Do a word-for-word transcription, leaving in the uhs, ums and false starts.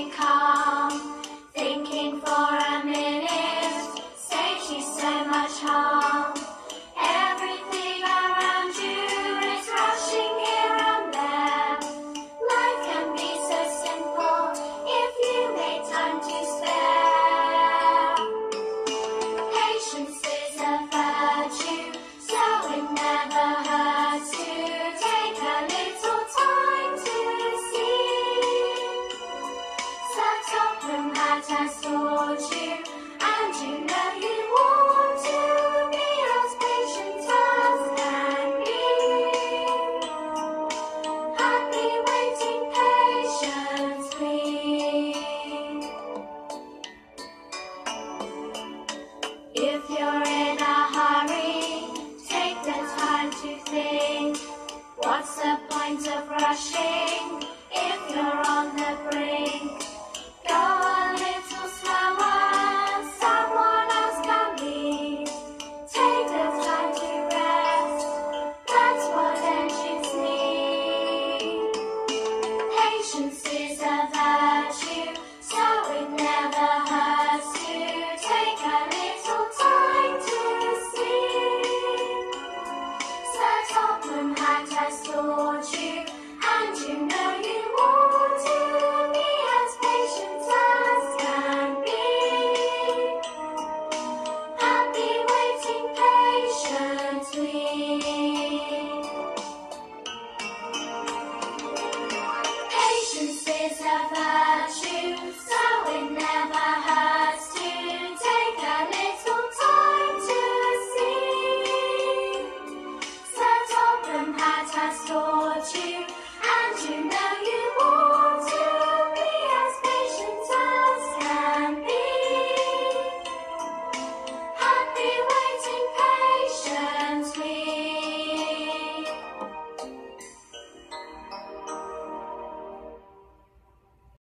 stay calm. Thinking for a minute saves you so much harm. Everything around you is rushing here and there. Life can be so simple if you make time to spare. Patience is a virtue, so it never hurts to take a little time to see. That top room that has taught you, and you know you